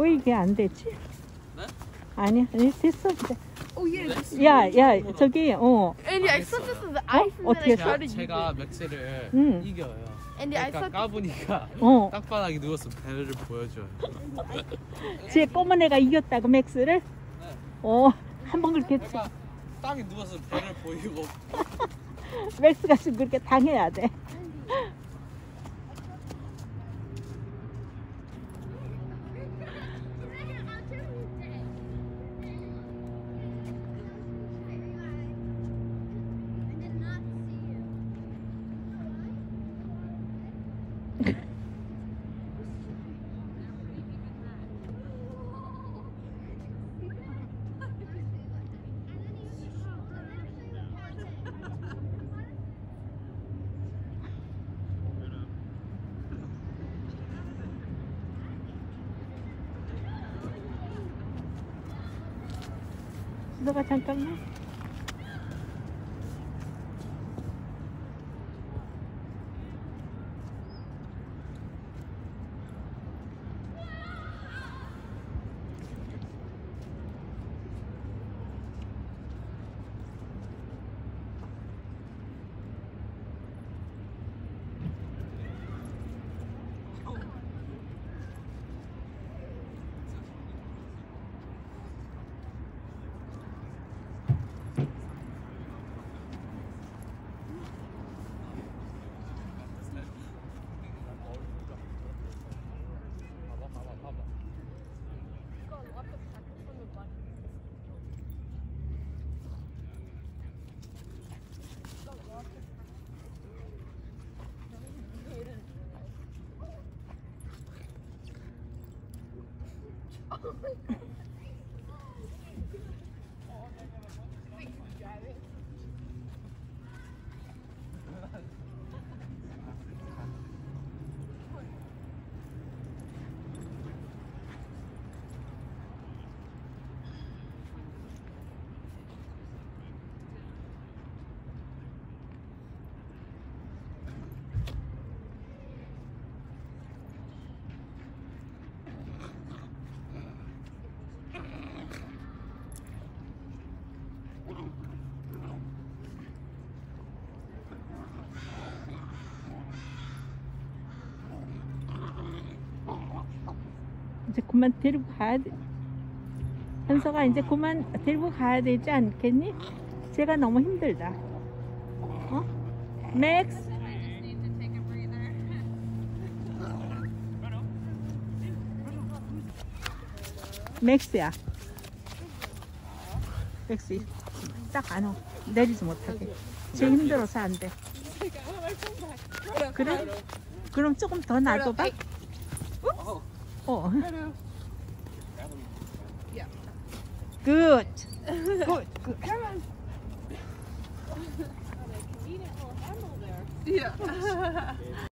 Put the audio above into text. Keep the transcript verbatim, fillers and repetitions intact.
보이게 안 되지? 네? 아니야, 아니, 됐어. 이제. Oh yeah. 네? 야, 야, 저기, 어. Andy, I saw this in the ice and 어떻게 then I 했어? tried to use 제가 it. 맥스를 응. 이겨요. Andy, I 그러니까 saw. 까보니까 어. 땅바닥에 누워서 배를 보여줘요. 제 꼬만 애가 이겼다고, 맥스를? 네. 어, 한 번 그렇게, 제가 땅에 누워서 배를 보이고 맥스가 지금 그렇게 당해야 돼. 너가 잠깐만. 이제 그만 데리고 가야 돼. 현서가 이제 그만 데리고 가야 되지 않겠니? 제가 너무 힘들다. 어? 맥스? 맥스야. 맥스 딱 안 와. 내리지 못하게. 쟤 힘들어서 안 돼. 그래? 그럼 조금 더 놔둬봐. 어. Good. Good. Good. Yeah.